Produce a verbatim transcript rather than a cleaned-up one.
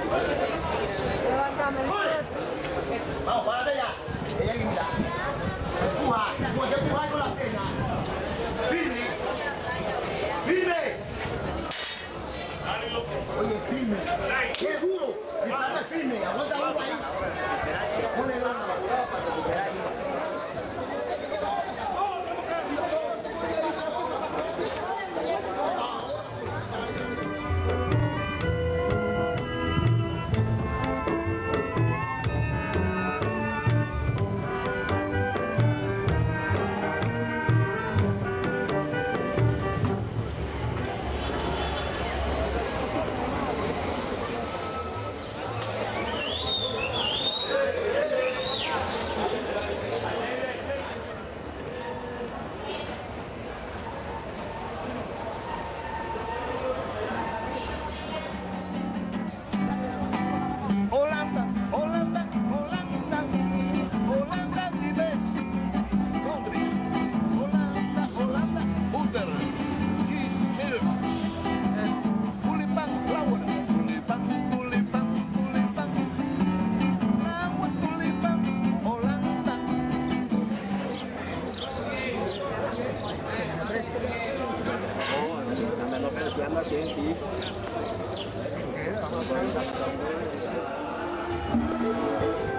Levántame el suelo. Vamos, párate ya. Ella linda. Empuja, empuja, empuja con las piernas. Firme. Firme. Oye, firme. Qué duro. Estate firme. Aguanta duro ahí. Ponle duro. Para recuperar. Aquí.